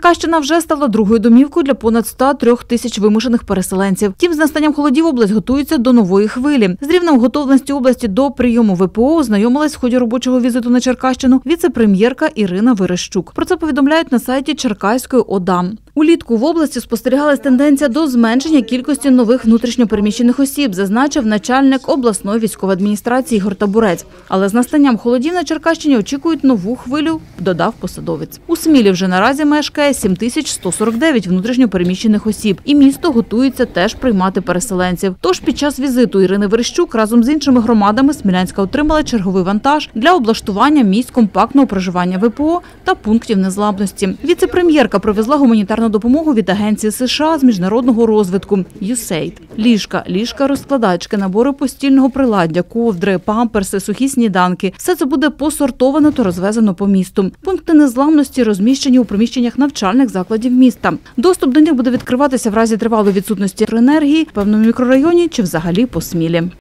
Черкащина вже стала другою домівкою для понад 103 тисяч вимушених переселенців. Втім, з настанням холодів область готується до нової хвилі. З рівнем готовності області до прийому ВПО ознайомилась в ході робочого візиту на Черкащину віце-прем'єрка Ірина Верещук. Про це повідомляють на сайті Черкаської ОДА. Улітку в області спостерігалась тенденція до зменшення кількості нових внутрішньопереміщених осіб, зазначив начальник обласної військової адміністрації Ігор Табурець. Але з настанням холодів на Черкащині очікують нову хвилю, додав посадовець. У Смілі вже наразі мешкає 7149 внутрішньопереміщених осіб. І місто готується теж приймати переселенців. Тож під час візиту Ірини Верещук разом з іншими громадами Смілянська отримала черговий вантаж для облаштування місць компактного проживання ВПО та пунктів незламності. Віце-прем'єрка привезла гуманітарну допомогу від Агенції США з міжнародного розвитку USAID. Ліжка, розкладачки, набори постільного приладдя, ковдри, памперси, сухі сніданки. Все це буде посортовано та розвезено по місту. Пункти незламності розміщені у приміщеннях навчальних закладів міста. Доступ до них буде відкриватися в разі тривалої відсутності енергії в певному мікрорайоні чи взагалі по Смілі.